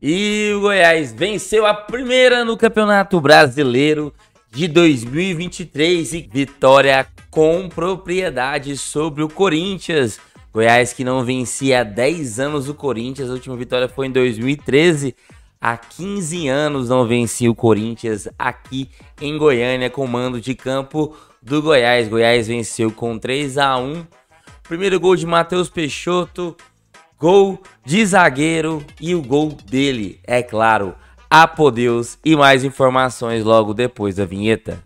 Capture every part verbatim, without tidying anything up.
E o Goiás venceu a primeira no Campeonato Brasileiro de dois mil e vinte e três e vitória com propriedade sobre o Corinthians. Goiás que não vencia há dez anos o Corinthians, a última vitória foi em dois mil e treze. Há quinze anos não vencia o Corinthians aqui em Goiânia, com mando de campo do Goiás. Goiás venceu com três a um. Primeiro gol de Matheus Peixoto, gol de zagueiro e o gol dele, é claro, Apodeus. E mais informações logo depois da vinheta.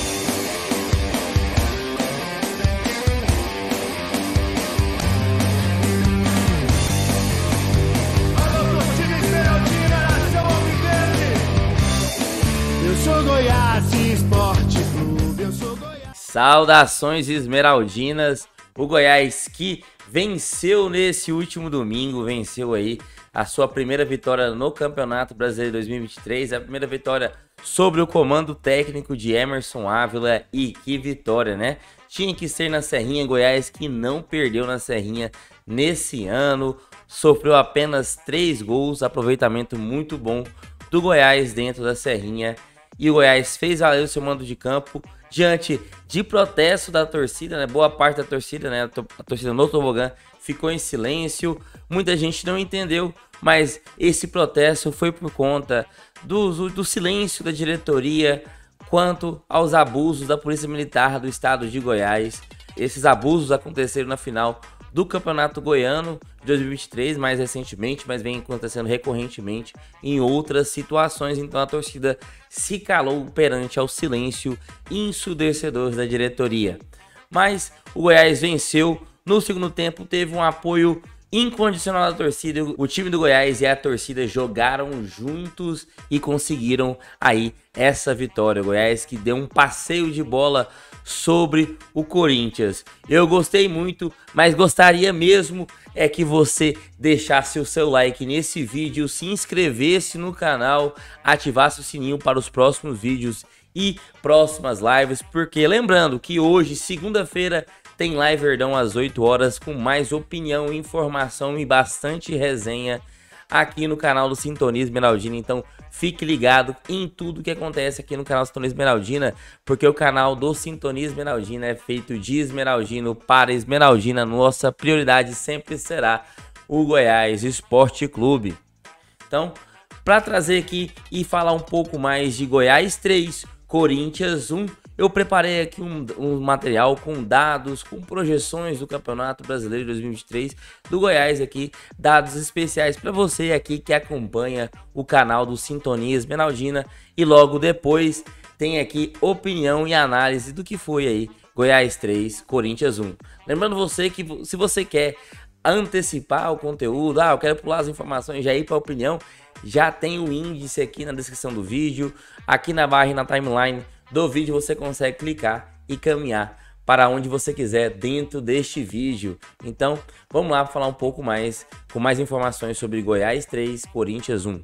Saudações esmeraldinas, o Goiás que venceu nesse último domingo, venceu aí a sua primeira vitória no Campeonato Brasileiro dois mil e vinte e três, a primeira vitória sobre o comando técnico de Emerson Ávila. E que vitória, né? Tinha que ser na Serrinha. Goiás que não perdeu na Serrinha nesse ano, sofreu apenas três gols, aproveitamento muito bom do Goiás dentro da Serrinha. E o Goiás fez valer o seu mando de campo diante de protesto da torcida, né? Boa parte da torcida, né? A torcida no tobogã ficou em silêncio. Muita gente não entendeu, mas esse protesto foi por conta do, do silêncio da diretoria quanto aos abusos da Polícia Militar do estado de Goiás. Esses abusos aconteceram na final do Campeonato Goiano de dois mil e vinte e três, mais recentemente, mas vem acontecendo recorrentemente em outras situações. Então a torcida se calou perante ao silêncio ensurdecedor da diretoria. Mas o Goiás venceu. No segundo tempo teve um apoio incondicional da torcida. O time do Goiás e a torcida jogaram juntos e conseguiram aí essa vitória. O Goiás que deu um passeio de bola sobre o Corinthians. Eu gostei muito, mas gostaria mesmo é que você deixasse o seu like nesse vídeo, se inscrevesse no canal, ativasse o sininho para os próximos vídeos e próximas lives, porque lembrando que hoje, segunda-feira, tem live Verdão às oito horas com mais opinião, informação e bastante resenha aqui no canal do Sintonia Esmeraldina. Então fique ligado em tudo que acontece aqui no canal Sintonia Esmeraldina, porque o canal do Sintonia Esmeraldina é feito de esmeraldino para esmeraldina. Nossa prioridade sempre será o Goiás Esporte Clube. Então, para trazer aqui e falar um pouco mais de Goiás três, Corinthians um, eu preparei aqui um, um material com dados, com projeções do Campeonato Brasileiro de dois mil e vinte e três do Goiás aqui, dados especiais para você aqui que acompanha o canal do Sintonia Esmeraldina. E logo depois tem aqui opinião e análise do que foi aí Goiás três, Corinthians um. Lembrando você que se você quer antecipar o conteúdo, ah, eu quero pular as informações, já ir para a opinião, já tem o índice aqui na descrição do vídeo, aqui na barra e na timeline do vídeo você consegue clicar e caminhar para onde você quiser dentro deste vídeo. Então vamos lá falar um pouco mais, com mais informações sobre Goiás três, Corinthians um.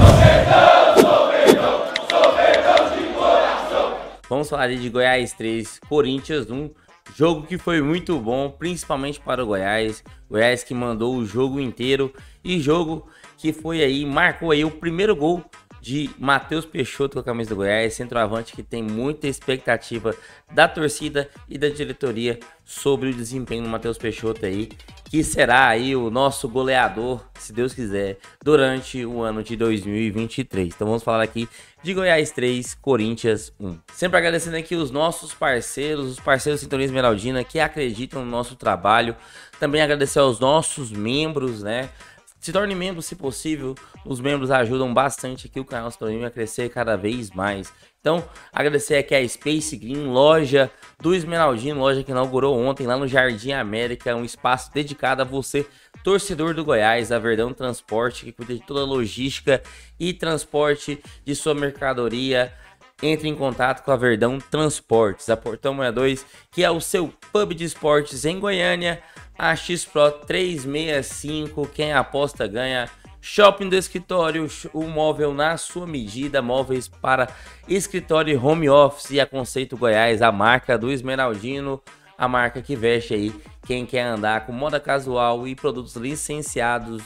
Vamos falar de Goiás três, Corinthians um. Jogo que foi muito bom, principalmente para o Goiás. Goiás que mandou o jogo inteiro e jogo que foi aí, marcou aí o primeiro gol de Matheus Peixoto com a camisa do Goiás, centroavante que tem muita expectativa da torcida e da diretoria sobre o desempenho do Matheus Peixoto aí, que será aí o nosso goleador, se Deus quiser, durante o ano de dois mil e vinte e três. Então vamos falar aqui de Goiás três, Corinthians um. Sempre agradecendo aqui os nossos parceiros, os parceiros Sintonia Esmeraldina que acreditam no nosso trabalho. Também agradecer aos nossos membros, né? Se torne membro se possível, os membros ajudam bastante aqui o canal Sintonia a crescer cada vez mais. Então, agradecer aqui a Space Green, loja do Esmeraldino, loja que inaugurou ontem lá no Jardim América, um espaço dedicado a você, torcedor do Goiás, a Verdão Transporte, que cuida de toda a logística e transporte de sua mercadoria. Entre em contato com a Verdão Transportes, a Portão sessenta e dois, que é o seu pub de esportes em Goiânia. A X Pro trezentos e sessenta e cinco, quem aposta ganha. Shopping do Escritório, o móvel na sua medida, móveis para escritório e home office. E a Conceito Goiás, a marca do Esmeraldino, a marca que veste aí quem quer andar com moda casual e produtos licenciados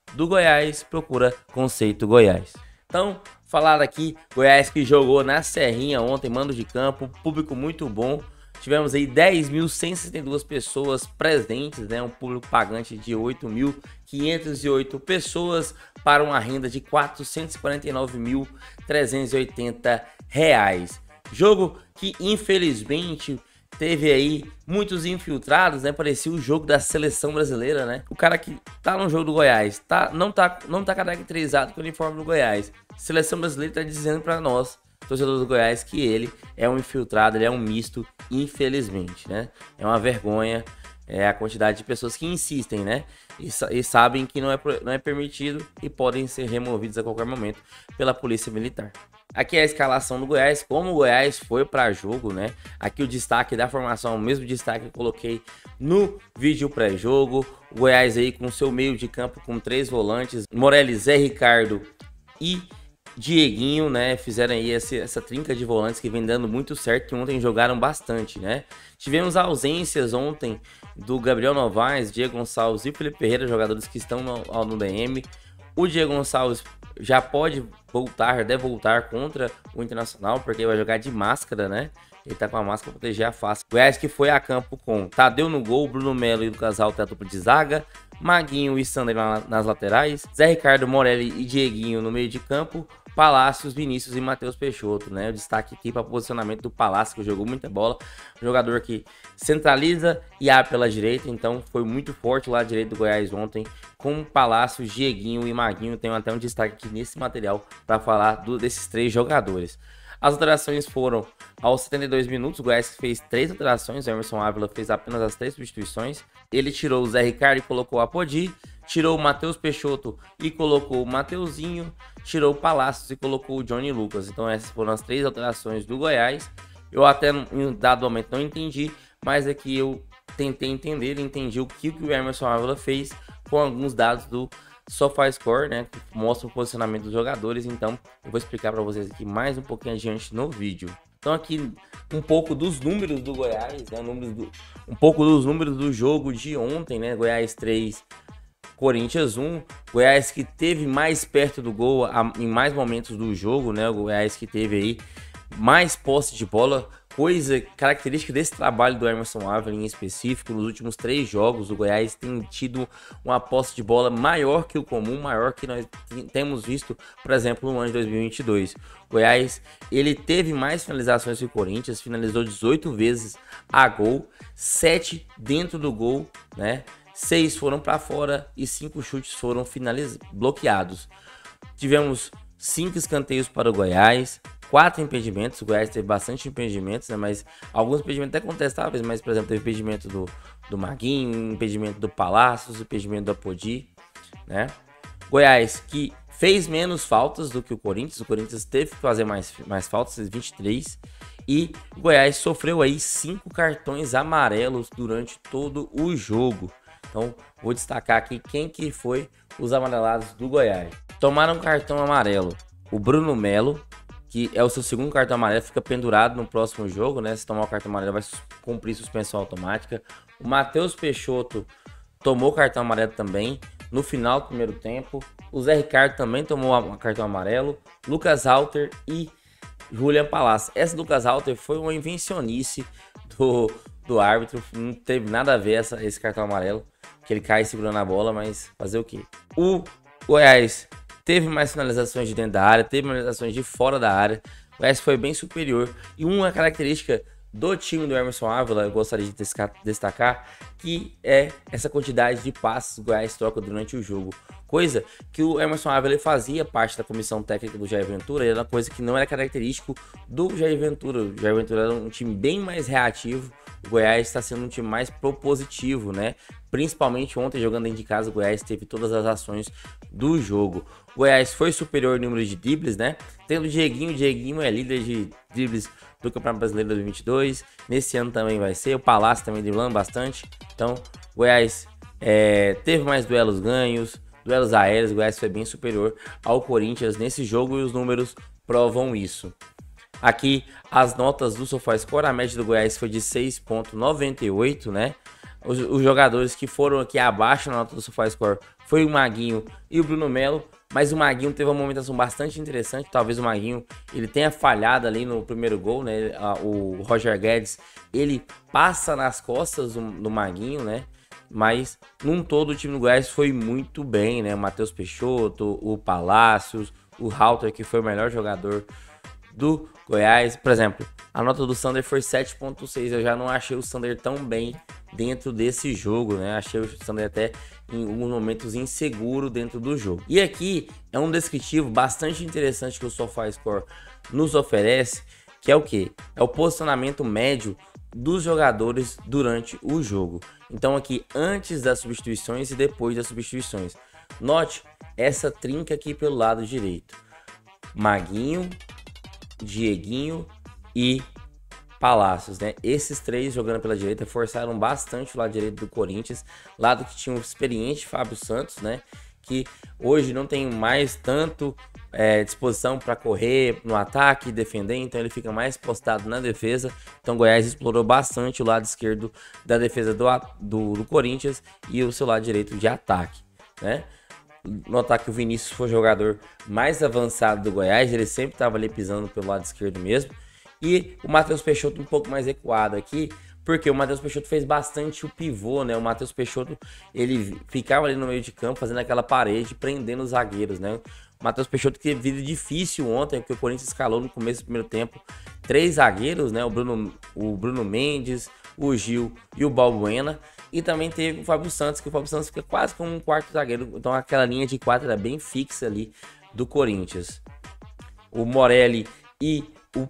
do Goiás, procura Conceito Goiás. Então, falar aqui, Goiás que jogou na Serrinha ontem, mando de campo, público muito bom. Tivemos aí dez mil cento e sessenta e duas pessoas presentes, né? Um público pagante de oito mil quinhentas e oito pessoas para uma renda de quatrocentos e quarenta e nove mil trezentos e oitenta reais. Jogo que infelizmente teve aí muitos infiltrados, né? Parecia o jogo da seleção brasileira, né? O cara que tá no jogo do Goiás, tá, não, tá, não tá caracterizado com o uniforme do Goiás. Seleção brasileira tá dizendo para nós, torcedor do Goiás, que ele é um infiltrado, ele é um misto, infelizmente, né? É uma vergonha é, a quantidade de pessoas que insistem, né? E, e sabem que não é, não é permitido e podem ser removidos a qualquer momento pela polícia militar. Aqui é a escalação do Goiás, como o Goiás foi para jogo, né? Aqui o destaque da formação, o mesmo destaque que eu coloquei no vídeo pré-jogo. O Goiás aí com seu meio de campo com três volantes, Morelli, Zé Ricardo e Dieguinho, né? Fizeram aí essa, essa trinca de volantes que vem dando muito certo e ontem jogaram bastante, né? Tivemos ausências ontem do Gabriel Novaes, Diego Gonçalves e Felipe Ferreira, jogadores que estão no, no D M. O Diego Gonçalves já pode voltar, deve voltar contra o Internacional, porque vai jogar de máscara, né? Ele tá com a máscara para proteger a face. O Goiás que foi a campo com Tadeu no gol, Bruno Melo e Lucas Alto, a dupla de zaga, Maguinho e Sander nas laterais, Zé Ricardo, Morelli e Dieguinho no meio de campo, Palácios, Vinícius e Matheus Peixoto, né? O destaque aqui para posicionamento do Palácio, que jogou muita bola. Jogador que centraliza e abre pela direita, então foi muito forte o lado direito do Goiás ontem, com Palácios, Dieguinho e Maguinho. Tem até um destaque aqui nesse material para falar do, desses três jogadores. As alterações foram aos setenta e dois minutos, o Goiás fez três alterações, o Emerson Ávila fez apenas as três substituições. Ele tirou o Zé Ricardo e colocou o Apodi, tirou o Matheus Peixoto e colocou o Mateuzinho, tirou o Palácios e colocou o Johnny Lucas. Então essas foram as três alterações do Goiás. Eu até em um dado momento não entendi, mas aqui é eu tentei entender e entendi o que o Emerson Ávila fez com alguns dados do SofaScore, né, que mostra o posicionamento dos jogadores. Então eu vou explicar para vocês aqui mais um pouquinho adiante no vídeo. Então aqui um pouco dos números do Goiás, né, números do, um pouco dos números do jogo de ontem, né, Goiás três, Corinthians um, Goiás que teve mais perto do gol a, em mais momentos do jogo, né, o Goiás que teve aí mais posse de bola, coisa característica desse trabalho do Emerson Ávila em específico. Nos últimos três jogos o Goiás tem tido uma posse de bola maior que o comum, maior que nós temos visto, por exemplo, no ano de dois mil e vinte e dois. O Goiás, ele teve mais finalizações que o Corinthians, finalizou dezoito vezes a gol, sete dentro do gol, né? seis foram para fora e cinco chutes foram finalizados, bloqueados. Tivemos cinco escanteios para o Goiás, quatro impedimentos. O Goiás teve bastante impedimentos, né? Mas alguns impedimentos até contestáveis, mas por exemplo teve impedimento do, do Maguinho, impedimento do Palácios, impedimento do Apodi, né? Goiás que fez menos faltas do que o Corinthians. O Corinthians teve que fazer mais, mais faltas, vinte e três. E o Goiás sofreu aí cinco cartões amarelos durante todo o jogo. Então vou destacar aqui quem que foi os amarelados do Goiás. Tomaram cartão amarelo o Bruno Melo, que é o seu segundo cartão amarelo, fica pendurado no próximo jogo, né? Se tomar o cartão amarelo vai cumprir suspensão automática. O Matheus Peixoto tomou cartão amarelo também no final do primeiro tempo. O Zé Ricardo também tomou o cartão amarelo. Lucas Alter e Julian Palácio. Essa Lucas Alter foi uma invencionice do, do árbitro, não teve nada a ver essa, esse cartão amarelo, que ele cai segurando a bola, mas fazer o quê? O Goiás teve mais finalizações de dentro da área, teve finalizações de fora da área. O Goiás foi bem superior. E uma característica do time do Emerson Ávila, eu gostaria de destacar, que é essa quantidade de passes que o Goiás troca durante o jogo. Coisa que o Emerson Ávila fazia parte da comissão técnica do Jair Ventura, era uma coisa que não era característico do Jair Ventura. O Jair Ventura era um time bem mais reativo, o Goiás está sendo um time mais propositivo, né? Principalmente ontem, jogando dentro de casa, o Goiás teve todas as ações do jogo. O Goiás foi superior no número de dribles, né? Tendo o Dieguinho, o Dieguinho é líder de dribles do Campeonato Brasileiro dois mil e vinte e dois. Nesse ano também vai ser. O Palácio também driblando bastante. Então, o Goiás é, teve mais duelos ganhos, duelos aéreos. O Goiás foi bem superior ao Corinthians nesse jogo e os números provam isso. Aqui as notas do SofaScore, a média do Goiás foi de seis ponto noventa e oito, né? Os, os jogadores que foram aqui abaixo na nota do SofaScore foi o Maguinho e o Bruno Melo, mas o Maguinho teve uma movimentação bastante interessante. Talvez o Maguinho ele tenha falhado ali no primeiro gol, né? O Roger Guedes ele passa nas costas do, do Maguinho, né? Mas num todo o time do Goiás foi muito bem, né? O Matheus Peixoto, o Palácios, o Halter, que foi o melhor jogador do Goiás. Por exemplo, a nota do Sander foi sete ponto seis. Eu já não achei o Sander tão bem dentro desse jogo, né? Achei o Sander até em alguns momentos inseguro dentro do jogo. E aqui é um descritivo bastante interessante que o SofaScore nos oferece, que é o que? É o posicionamento médio dos jogadores durante o jogo. Então aqui antes das substituições e depois das substituições. Note essa trinca aqui pelo lado direito. Maguinho, Dieguinho e Palácios, né? Esses três jogando pela direita forçaram bastante o lado direito do Corinthians, lado que tinha o experiente Fábio Santos, né? Que hoje não tem mais tanto é, disposição para correr no ataque e defender, então ele fica mais postado na defesa. Então Goiás explorou bastante o lado esquerdo da defesa do, do, do Corinthians e o seu lado direito de ataque, né? Notar que o Vinícius foi o jogador mais avançado do Goiás, ele sempre estava ali pisando pelo lado esquerdo mesmo. E o Matheus Peixoto um pouco mais recuado aqui, porque o Matheus Peixoto fez bastante o pivô, né? O Matheus Peixoto, ele ficava ali no meio de campo, fazendo aquela parede, prendendo os zagueiros, né? O Matheus Peixoto que teve vida difícil ontem, porque o Corinthians escalou no começo do primeiro tempo três zagueiros, né? O Bruno, o Bruno Mendes, o Gil e o Balbuena. E também teve o Fábio Santos, que o Fábio Santos fica quase como um quarto zagueiro. Então aquela linha de quatro era bem fixa ali do Corinthians. O Morelli e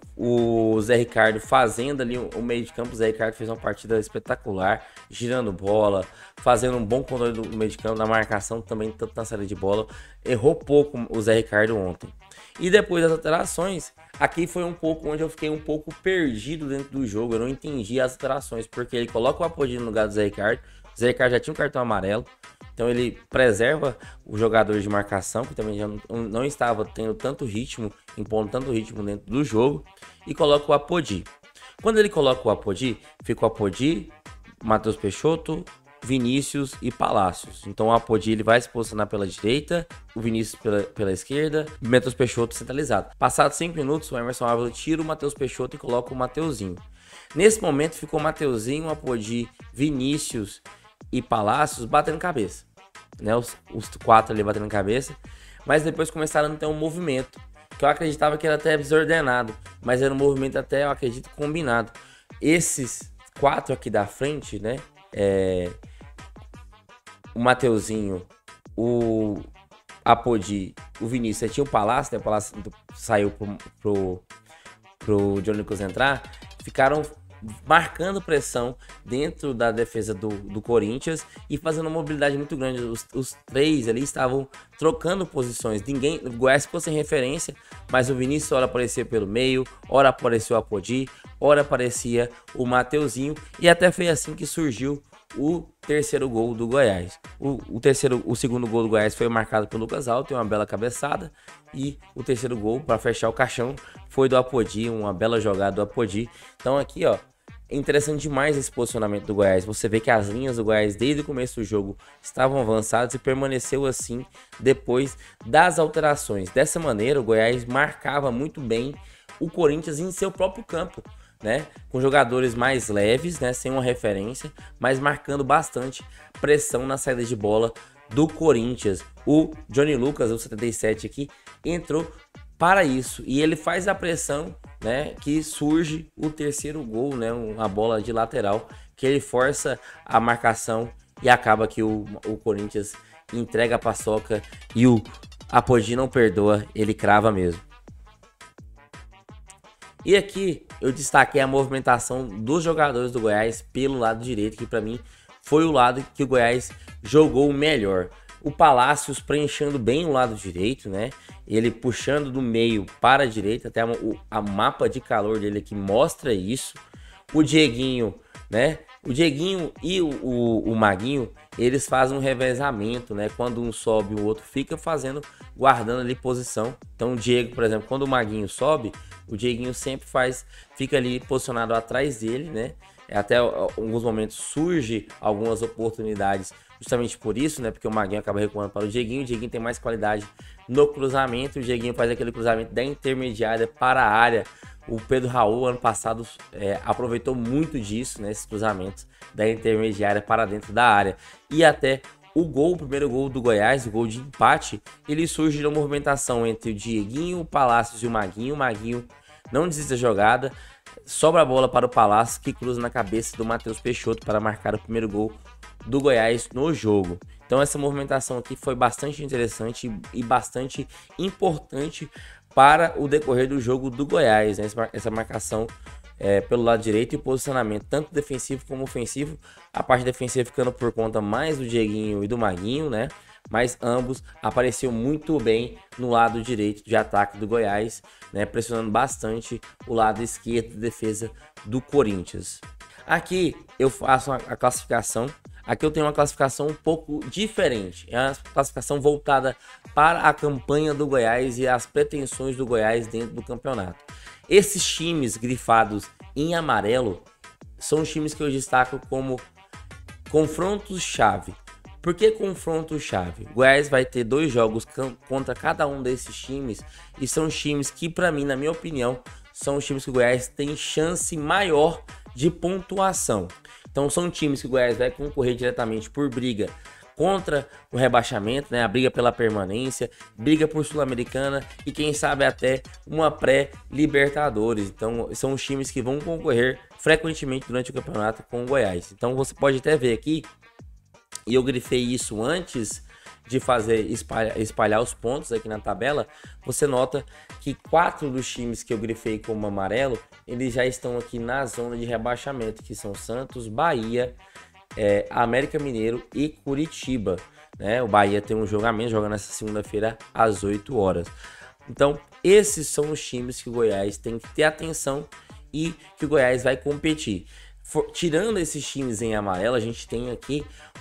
o, o Zé Ricardo fazendo ali o, o meio de campo. O Zé Ricardo fez uma partida espetacular, girando bola, fazendo um bom controle do meio de campo, na marcação também, tanto na saída de bola. Errou pouco o Zé Ricardo ontem. E depois das alterações, aqui foi um pouco onde eu fiquei um pouco perdido dentro do jogo. Eu não entendi as alterações, porque ele coloca o Apodi no lugar do Zé Ricardo. O Zé Ricardo já tinha um cartão amarelo, então ele preserva o jogador de marcação, que também já não, não estava tendo tanto ritmo, impondo tanto ritmo dentro do jogo, e coloca o Apodi. Quando ele coloca o Apodi, fica o Apodi, Matheus Peixoto, Vinícius e Palácios. Então o Apodi ele vai se posicionar pela direita, o Vinícius pela, pela esquerda, e o Matheus Peixoto centralizado. Passados cinco minutos, o Emerson Ávila tira o Matheus Peixoto e coloca o Mateuzinho. Nesse momento ficou o Mateuzinho, Apodi, Vinícius e Palácios batendo cabeça, né? Os, os quatro ali batendo cabeça, mas depois começaram a ter um movimento que eu acreditava que era até desordenado, mas era um movimento até, eu acredito, combinado. Esses quatro aqui da frente, né? É, o Mateuzinho, o Apodi, o Vinícius, tinha o Palácio, né? O Palácio saiu pro, pro, pro John Lucas entrar, ficaram marcando pressão dentro da defesa do, do Corinthians e fazendo uma mobilidade muito grande. Os, os três ali estavam trocando posições. Ninguém, o Goiás ficou sem referência, mas o Vinícius ora aparecia pelo meio, ora apareceu o Apodi, ora aparecia o Mateuzinho, e até foi assim que surgiu o terceiro gol do Goiás. O, o, terceiro, o segundo gol do Goiás foi marcado pelo Lucas Alto, uma bela cabeçada, e o terceiro gol, para fechar o caixão, foi do Apodi, uma bela jogada do Apodi. Então aqui, ó, é interessante demais esse posicionamento do Goiás. Você vê que as linhas do Goiás desde o começo do jogo estavam avançadas e permaneceu assim depois das alterações. Dessa maneira, o Goiás marcava muito bem o Corinthians em seu próprio campo, né? Com jogadores mais leves, né? Sem uma referência, mas marcando bastante pressão na saída de bola do Corinthians. O Johnny Lucas, o setenta e sete aqui, entrou para isso, e ele faz a pressão, né, que surge o terceiro gol, né, uma bola de lateral, que ele força a marcação e acaba que o, o Corinthians entrega a paçoca e o Apodi não perdoa, ele crava mesmo. E aqui eu destaquei a movimentação dos jogadores do Goiás pelo lado direito, que para mim foi o lado que o Goiás jogou melhor. O Palácios preenchendo bem o lado direito, né? Ele puxando do meio para a direita, até o a mapa de calor dele aqui mostra isso. O Dieguinho, né? O Dieguinho e o, o, o Maguinho, eles fazem um revezamento, né? Quando um sobe, o outro fica fazendo, guardando ali posição. Então o Diego, por exemplo, quando o Maguinho sobe, o Dieguinho sempre faz, fica ali posicionado atrás dele, né? até alguns momentos surge algumas oportunidades justamente por isso, né? Porque o Maguinho acaba recuando para o Dieguinho, o Dieguinho tem mais qualidade no cruzamento, o Dieguinho faz aquele cruzamento da intermediária para a área. O Pedro Raul, ano passado, é, aproveitou muito disso, né? Esses cruzamentos da intermediária para dentro da área. E até o gol, o primeiro gol do Goiás, o gol de empate, ele surge na movimentação entre o Dieguinho, o Palácios e o Maguinho. O Maguinho não desiste da jogada, sobra a bola para o Palácio, que cruza na cabeça do Matheus Peixoto para marcar o primeiro gol do Goiás no jogo. Então essa movimentação aqui foi bastante interessante e bastante importante para o decorrer do jogo do Goiás, né? Essa marcação é, pelo lado direito e posicionamento tanto defensivo como ofensivo. A parte defensiva ficando por conta mais do Dieguinho e do Maguinho, né? Mas ambos apareceram muito bem no lado direito de ataque do Goiás, né? Pressionando bastante o lado esquerdo de defesa do Corinthians. Aqui eu faço a classificação. Aqui eu tenho uma classificação um pouco diferente. É uma classificação voltada para a campanha do Goiás e as pretensões do Goiás dentro do campeonato. Esses times grifados em amarelo são os times que eu destaco como confrontos-chave. Por que confronto-chave? O Goiás vai ter dois jogos contra cada um desses times e são times que, para mim, na minha opinião, são os times que o Goiás tem chance maior de pontuação. Então são times que o Goiás vai concorrer diretamente por briga contra o rebaixamento, né? A briga pela permanência, briga por Sul-Americana e quem sabe até uma pré-Libertadores. Então são os times que vão concorrer frequentemente durante o campeonato com o Goiás. Então você pode até ver aqui, e eu grifei isso antes de fazer espalhar, espalhar os pontos aqui na tabela, você nota que quatro dos times que eu grifei como amarelo, eles já estão aqui na zona de rebaixamento, que são Santos, Bahia, é, América Mineiro e Curitiba, né? O Bahia tem um jogo a menos, joga nessa segunda-feira às oito horas. Então, esses são os times que o Goiás tem que ter atenção e que o Goiás vai competir. For, tirando esses times em amarelo, a gente tem aqui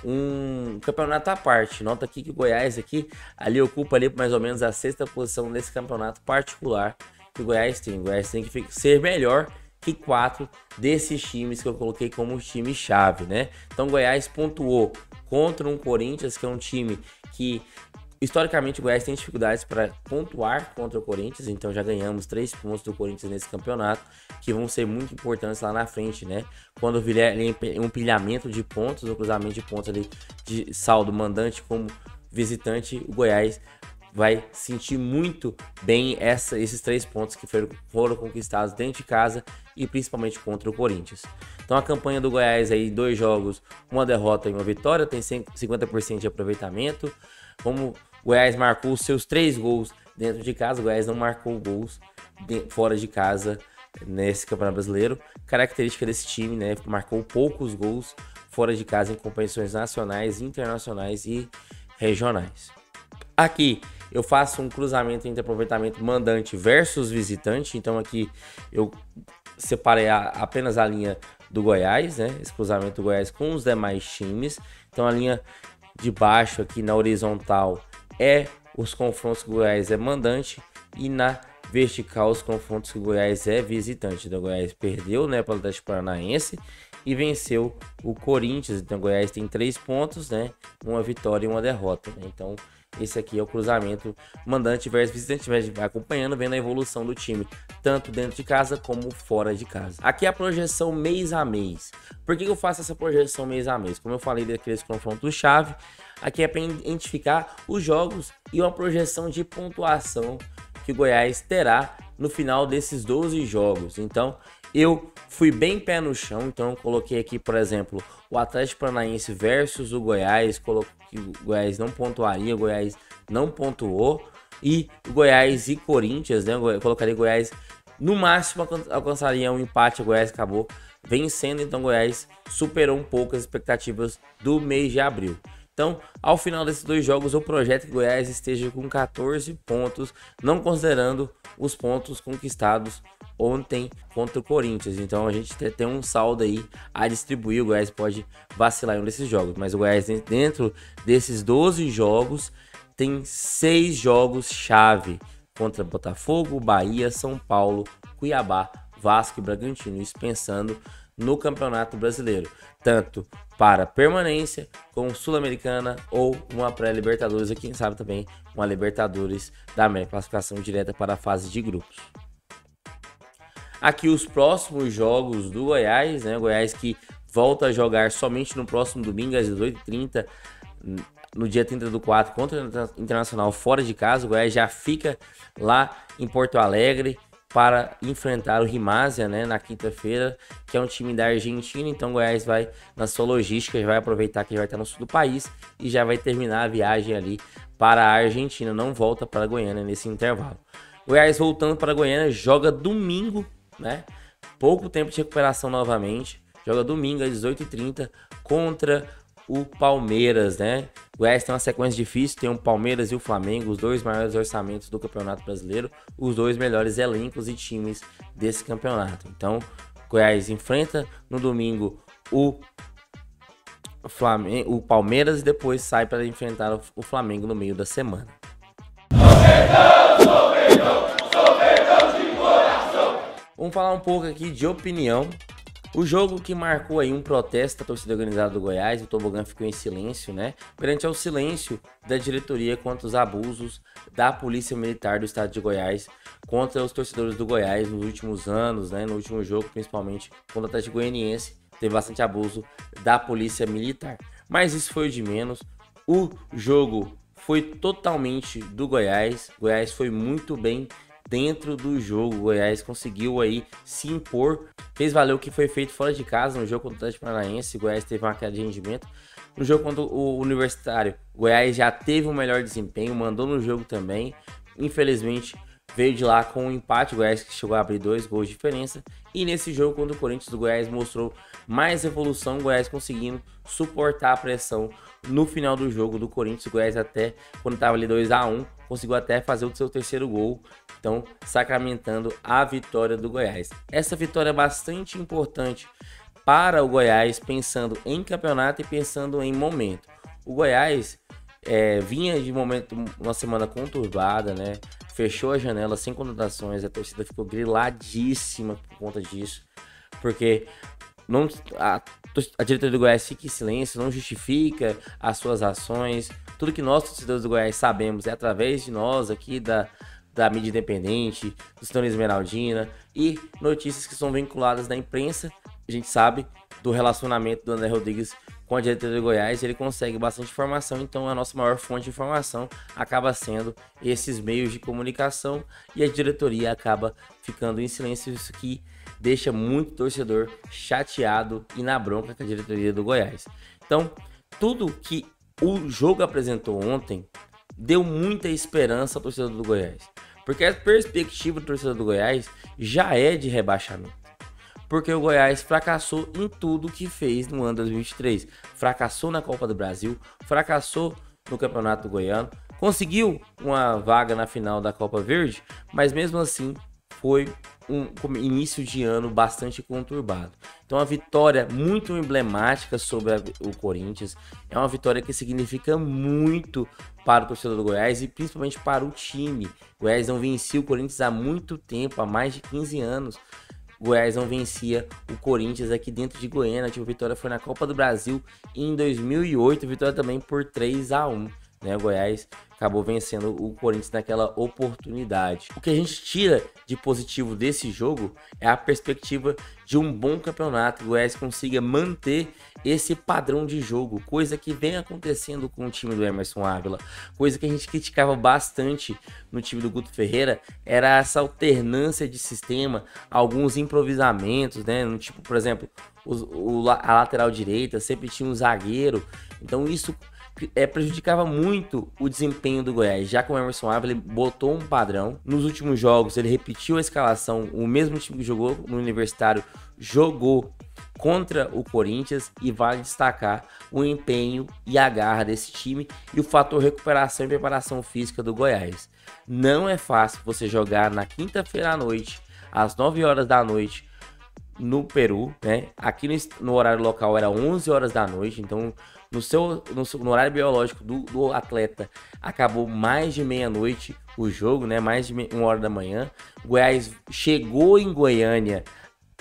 um campeonato à parte. Nota aqui que o Goiás aqui ali ocupa ali mais ou menos a sexta posição nesse campeonato particular que o Goiás tem. O Goiás tem que ser melhor que quatro desses times que eu coloquei como time-chave, né? Então o Goiás pontuou contra um Corinthians, que é um time que historicamente o Goiás tem dificuldades para pontuar contra o Corinthians, então já ganhamos três pontos do Corinthians nesse campeonato, que vão ser muito importantes lá na frente, né? Quando vier um empilhamento de pontos, um cruzamento de pontos ali de saldo mandante como visitante, o Goiás vai sentir muito bem essa, esses três pontos que foram, foram conquistados dentro de casa e principalmente contra o Corinthians. Então a campanha do Goiás aí, dois jogos, uma derrota e uma vitória, tem cinquenta por cento de aproveitamento. Como o Goiás marcou os seus três gols dentro de casa, o Goiás não marcou gols de, fora de casa nesse Campeonato Brasileiro. Característica desse time, né? Marcou poucos gols fora de casa em competições nacionais, internacionais e regionais. Aqui eu faço um cruzamento entre aproveitamento mandante versus visitante. Então aqui eu separei a, apenas a linha do Goiás, né? Esse cruzamento do Goiás com os demais times. Então a linha de baixo aqui na horizontal é os confrontos que o Goiás é mandante e na vertical os confrontos que o Goiás é visitante. Então o Goiás perdeu, né, para o Atlético Paranaense e venceu o Corinthians. Então o Goiás tem três pontos, né, uma vitória e uma derrota, né? Então esse aqui é o cruzamento mandante versus visitante, vai acompanhando, vendo a evolução do time, tanto dentro de casa como fora de casa. Aqui é a projeção mês a mês. Por que eu faço essa projeção mês a mês? Como eu falei daqueles confrontos-chave, aqui é para identificar os jogos e uma projeção de pontuação que o Goiás terá no final desses doze jogos. Então, eu fui bem pé no chão, então eu coloquei aqui, por exemplo, o Atlético Paranaense versus o Goiás, coloquei que o Goiás não pontuaria, o Goiás não pontuou, e o Goiás e Corinthians, né? Eu colocaria o Goiás, no máximo alcançaria um empate, o Goiás acabou vencendo, então o Goiás superou um pouco as expectativas do mês de abril. Então, ao final desses dois jogos, eu projeto que o Goiás esteja com quatorze pontos, não considerando os pontos conquistados ontem contra o Corinthians. Então, a gente tem um saldo aí a distribuir. O Goiás pode vacilar em um desses jogos, mas o Goiás, dentro desses doze jogos, tem seis jogos-chave contra Botafogo, Bahia, São Paulo, Cuiabá, Vasco e Bragantino. Isso pensando no Campeonato Brasileiro, tanto para permanência, como Sul-Americana ou uma pré-Libertadores, e quem sabe também uma Libertadores da América, classificação direta para a fase de grupos. Aqui os próximos jogos do Goiás, né? Goiás que volta a jogar somente no próximo domingo às dezoito e trinta, no dia trinta do quatro, contra o Internacional fora de casa. O Goiás já fica lá em Porto Alegre para enfrentar o Rimásia, né, na quinta-feira, que é um time da Argentina. Então o Goiás vai na sua logística, vai aproveitar que já vai estar no sul do país e já vai terminar a viagem ali para a Argentina, não volta para Goiânia nesse intervalo. O Goiás voltando para Goiânia, joga domingo, né, pouco tempo de recuperação novamente, joga domingo às dezoito e trinta contra o Palmeiras, né? O Goiás tem uma sequência difícil, tem o Palmeiras e o Flamengo, os dois maiores orçamentos do Campeonato Brasileiro, os dois melhores elencos e times desse campeonato. Então, o Goiás enfrenta no domingo o Flamengo, o Palmeiras, e depois sai para enfrentar o Flamengo no meio da semana. Vamos falar um pouco aqui de opinião. O jogo que marcou aí um protesto da torcida organizada do Goiás, o tobogã ficou em silêncio, né? Perante ao silêncio da diretoria contra os abusos da Polícia Militar do Estado de Goiás contra os torcedores do Goiás nos últimos anos, né? No último jogo, principalmente contra o Atlético Goianiense, teve bastante abuso da Polícia Militar. Mas isso foi o de menos. O jogo foi totalmente do Goiás. O Goiás foi muito bem dentro do jogo. O Goiás conseguiu aí se impor, fez valer o que foi feito fora de casa no jogo contra o Atlético Paranaense. O Goiás teve uma queda de rendimento. No jogo contra o Universitário, o Goiás já teve um melhor desempenho, mandou no jogo também. Infelizmente, veio de lá com um empate. O Goiás que chegou a abrir dois gols de diferença. E nesse jogo contra o Corinthians, o Goiás mostrou mais evolução. O Goiás conseguindo suportar a pressão no final do jogo do Corinthians. O Goiás até, quando estava ali dois a um, conseguiu até fazer o seu terceiro gol. Então, sacramentando a vitória do Goiás. Essa vitória é bastante importante para o Goiás, pensando em campeonato e pensando em momento. O Goiás é, vinha de momento, uma semana conturbada, né? Fechou a janela sem contratações, a torcida ficou griladíssima por conta disso, porque não, a, a diretoria do Goiás fica em silêncio, não justifica as suas ações. Tudo que nós, torcedores do Goiás, sabemos é através de nós aqui da da mídia independente, do Sintonia Esmeraldina e notícias que são vinculadas na imprensa. A gente sabe do relacionamento do André Rodrigues com a diretoria do Goiás, ele consegue bastante informação, então a nossa maior fonte de informação acaba sendo esses meios de comunicação e a diretoria acaba ficando em silêncio, isso que deixa muito torcedor chateado e na bronca com a diretoria do Goiás. Então, tudo que o jogo apresentou ontem deu muita esperança ao torcedor do Goiás, porque a perspectiva do torcedor do Goiás já é de rebaixamento, porque o Goiás fracassou em tudo que fez no ano dois mil e vinte e três, fracassou na Copa do Brasil, fracassou no Campeonato Goiano, conseguiu uma vaga na final da Copa Verde, mas mesmo assim foi um início de ano bastante conturbado. Então, a vitória muito emblemática sobre a, o Corinthians, é uma vitória que significa muito para o torcedor do Goiás e principalmente para o time. O Goiás não vencia o Corinthians há muito tempo, há mais de quinze anos. O Goiás não vencia o Corinthians aqui dentro de Goiânia. A última vitória foi na Copa do Brasil em dois mil e oito, vitória também por três a um. Né? O Goiás acabou vencendo o Corinthians naquela oportunidade. O que a gente tira de positivo desse jogo é a perspectiva de um bom campeonato. O Goiás consiga manter esse padrão de jogo, coisa que vem acontecendo com o time do Emerson Ávila, coisa que a gente criticava bastante no time do Guto Ferreira, era essa alternância de sistema, alguns improvisamentos, né? No tipo, por exemplo, o, o, a lateral direita sempre tinha um zagueiro, então isso É, prejudicava muito o desempenho do Goiás, já que o Emerson Ávila ele botou um padrão. Nos últimos jogos ele repetiu a escalação, o mesmo time que jogou no Universitário jogou contra o Corinthians, e vale destacar o empenho e a garra desse time e o fator recuperação e preparação física do Goiás. Não é fácil você jogar na quinta-feira à noite, às nove horas da noite, no Peru, né? Aqui no, no horário local era onze horas da noite, então no seu no, no horário biológico do, do atleta acabou mais de meia-noite o jogo, né? Mais de uma hora da manhã. O Goiás chegou em Goiânia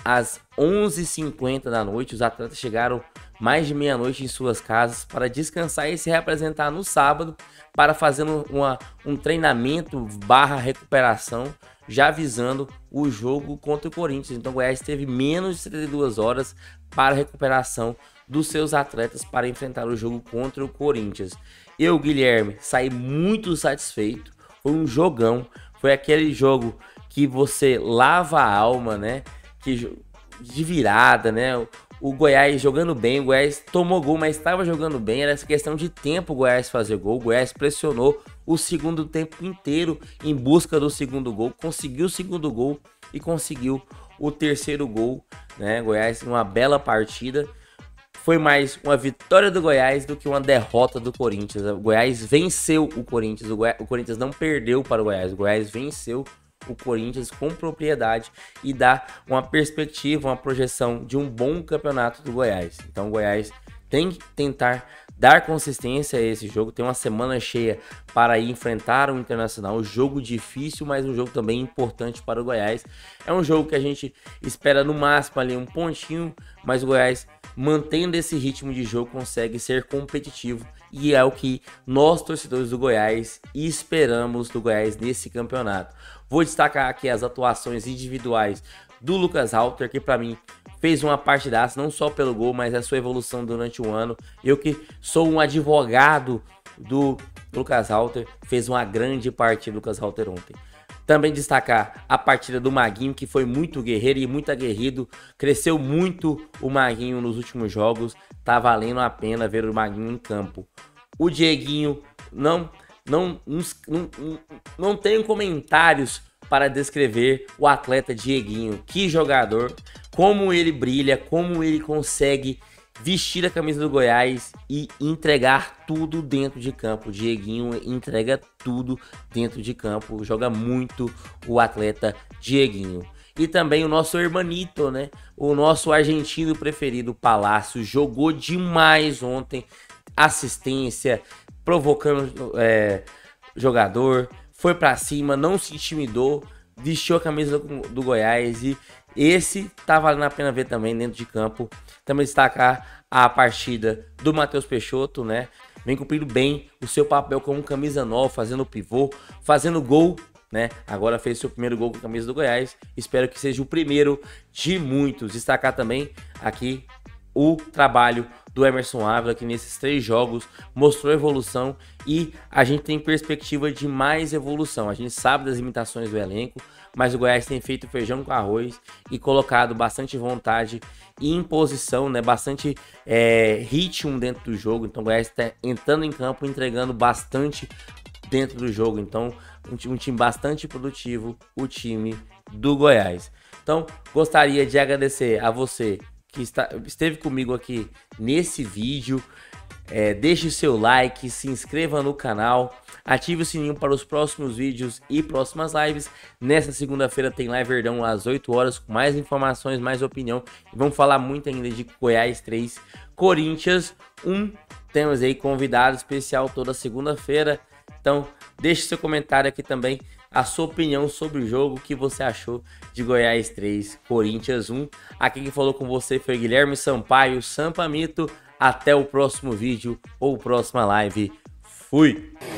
às onze e cinquenta da noite. Os atletas chegaram mais de meia-noite em suas casas para descansar e se representar no sábado para fazer uma, um treinamento barra recuperação, já visando o jogo contra o Corinthians. Então o Goiás teve menos de setenta e duas horas para a recuperação dos seus atletas para enfrentar o jogo contra o Corinthians. Eu, Guilherme, saí muito satisfeito. Foi um jogão, foi aquele jogo que você lava a alma, né? Que, de virada, né? O Goiás jogando bem, o Goiás tomou gol, mas estava jogando bem. Era essa questão de tempo o Goiás fazer gol. O Goiás pressionou o segundo tempo inteiro em busca do segundo gol. Conseguiu o segundo gol e conseguiu o terceiro gol, né? Goiás, uma bela partida. Foi mais uma vitória do Goiás do que uma derrota do Corinthians. O Goiás venceu o Corinthians. O, Goiás, o Corinthians não perdeu para o Goiás. O Goiás venceu o Corinthians com propriedade e dá uma perspectiva, uma projeção de um bom campeonato do Goiás. Então o Goiás tem que tentar dar consistência a esse jogo. Tem uma semana cheia para ir enfrentar o Internacional. Um jogo difícil, mas um jogo também importante para o Goiás. É um jogo que a gente espera no máximo ali um pontinho, mas o Goiás, mantendo esse ritmo de jogo, consegue ser competitivo. E é o que nós, torcedores do Goiás, esperamos do Goiás nesse campeonato. Vou destacar aqui as atuações individuais do Lucas Halter, que para mim fez uma partidaça, não só pelo gol, mas a sua evolução durante o ano. Eu que sou um advogado do Lucas Halter, fez uma grande partida Lucas Halter ontem. Também destacar a partida do Maguinho, que foi muito guerreiro e muito aguerrido. Cresceu muito o Maguinho nos últimos jogos. Tá valendo a pena ver o Maguinho em campo. O Dieguinho, não, não, não, não, não tenho comentários para descrever o atleta Dieguinho. Que jogador, como ele brilha, como ele consegue vestir a camisa do Goiás e entregar tudo dentro de campo. O Dieguinho entrega tudo dentro de campo, joga muito o atleta Dieguinho. E também o nosso hermanito, né? O nosso argentino preferido, Palácio, jogou demais ontem. Assistência, provocando é, jogador, foi pra cima, não se intimidou, vestiu a camisa do, do Goiás e esse tá valendo a pena ver também dentro de campo. Também destacar a partida do Matheus Peixoto, né? Vem cumprindo bem o seu papel como camisa nova, fazendo pivô, fazendo gol, né? Agora fez seu primeiro gol com a camisa do Goiás. Espero que seja o primeiro de muitos. Destacar também aqui o trabalho do Emerson Ávila, que nesses três jogos mostrou evolução e a gente tem perspectiva de mais evolução. A gente sabe das limitações do elenco, mas o Goiás tem feito feijão com arroz e colocado bastante vontade e imposição, né? Bastante é, ritmo dentro do jogo. Então o Goiás está entrando em campo, entregando bastante dentro do jogo. Então um, um time bastante produtivo, o time do Goiás. Então gostaria de agradecer a você que está, esteve comigo aqui nesse vídeo. É, deixe seu like, se inscreva no canal, ative o sininho para os próximos vídeos e próximas lives. Nessa segunda-feira tem Live Verdão às oito horas com mais informações, mais opinião. E vamos falar muito ainda de Goiás três, Corinthians um. Temos aí convidado especial toda segunda-feira. Então deixe seu comentário aqui também, a sua opinião sobre o jogo, o que você achou de Goiás três, Corinthians um. Aqui quem falou com você foi Guilherme Sampaio, Sampamito. Até o próximo vídeo ou próxima live. Fui!